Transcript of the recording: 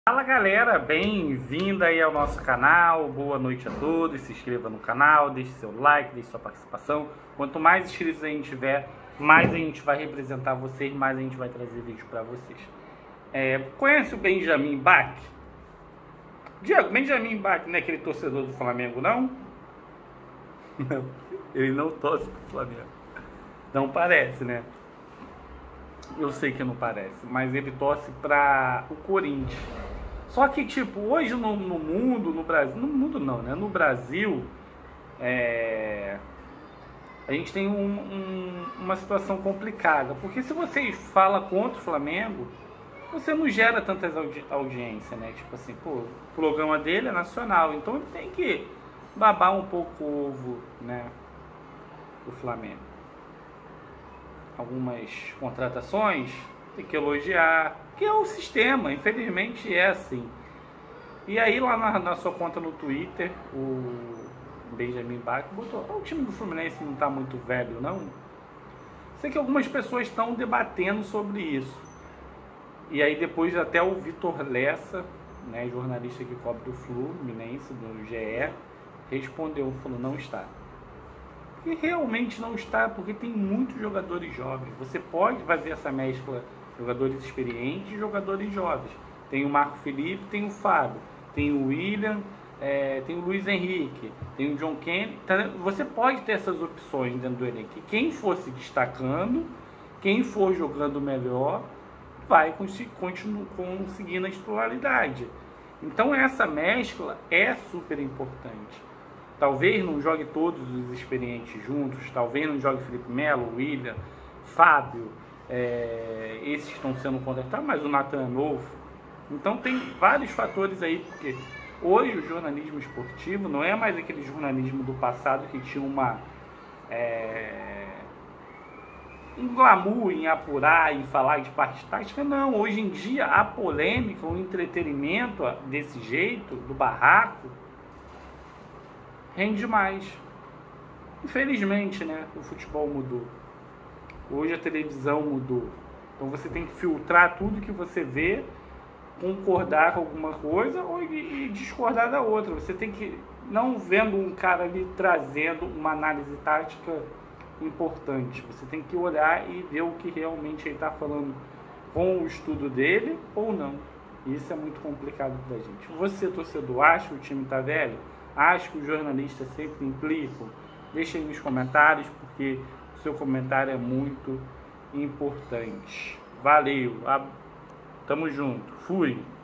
Fala galera, bem-vinda aí ao nosso canal, boa noite a todos, se inscreva no canal, deixe seu like, deixe sua participação. Quanto mais inscritos a gente tiver, mais a gente vai representar vocês, mais a gente vai trazer vídeo para vocês. Conhece o Benjamin Bach? Diego, Benjamin Bach não é aquele torcedor do Flamengo, não? Não, ele não torce pro Flamengo. Não parece, né? Eu sei que não parece, mas ele torce para o Corinthians. Só que, tipo, hoje no mundo, no Brasil... No mundo não, né? No Brasil, a gente tem uma situação complicada. Porque se você fala contra o Flamengo, você não gera tantas audiências, né? Tipo assim, pô, o programa dele é nacional, então ele tem que babar um pouco o ovo, né? Do Flamengo. Algumas contratações, tem que elogiar, que é o sistema, infelizmente é assim. E aí lá na sua conta no Twitter, o Benjamin Bach botou: o time do Fluminense não está muito velho, não? Sei que algumas pessoas estão debatendo sobre isso. E aí depois até o Vitor Lessa, né, jornalista que cobre do Fluminense, do GE, respondeu, falou: não está. E realmente não está, porque tem muitos jogadores jovens. Você pode fazer essa mescla, jogadores experientes e jogadores jovens. Tem o Marco Felipe, tem o Fábio, tem o William, tem o Luiz Henrique, tem o John Kennedy. Você pode ter essas opções dentro do elenco. E quem for se destacando, quem for jogando melhor, vai conseguindo a titularidade. Então essa mescla é super importante. Talvez não jogue todos os experientes juntos, talvez não jogue Felipe Melo, William, Fábio, esses estão sendo contratados, mas o Nathan é novo. Então tem vários fatores aí, porque hoje o jornalismo esportivo não é mais aquele jornalismo do passado que tinha um glamour em apurar, em falar de parte tática. Não, hoje em dia a polêmica, o entretenimento desse jeito, do barraco, rende mais. Infelizmente, né? O futebol mudou. Hoje a televisão mudou. Então você tem que filtrar tudo que você vê, concordar com alguma coisa e discordar da outra. Você tem que, não vendo um cara ali trazendo uma análise tática importante, você tem que olhar e ver o que realmente ele está falando com o estudo dele ou não. Isso é muito complicado pra gente. Você, torcedor, acha que o time está velho? Acho que os jornalistas sempre implicam? Deixa aí nos comentários, porque o seu comentário é muito importante. Valeu, tamo junto, fui!